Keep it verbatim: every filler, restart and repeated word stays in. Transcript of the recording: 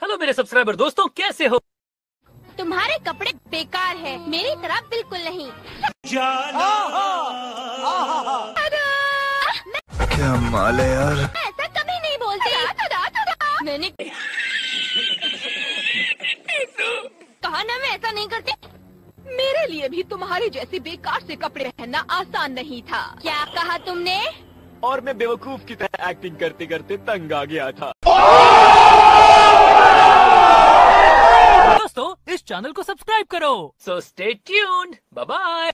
Hello मेरे subscriber दोस्तों, कैसे हो? तुम्हारे कपड़े बेकार है, मेरी तरह बिल्कुल नहीं। क्या माल है यार। ऐसा कभी नहीं बोलते। मैंने कहा ना मैं ऐसा नहीं करते। मेरे लिए भी तुम्हारे जैसे बेकार से कपड़े पहनना आसान नहीं था। क्या कहा तुमने? और मैं बेवकूफ की तरह एक्टिंग करते करते तंग आ गया था। दोस्तों, इस चैनल को सब्सक्राइब करो। So stay tuned. Bye bye.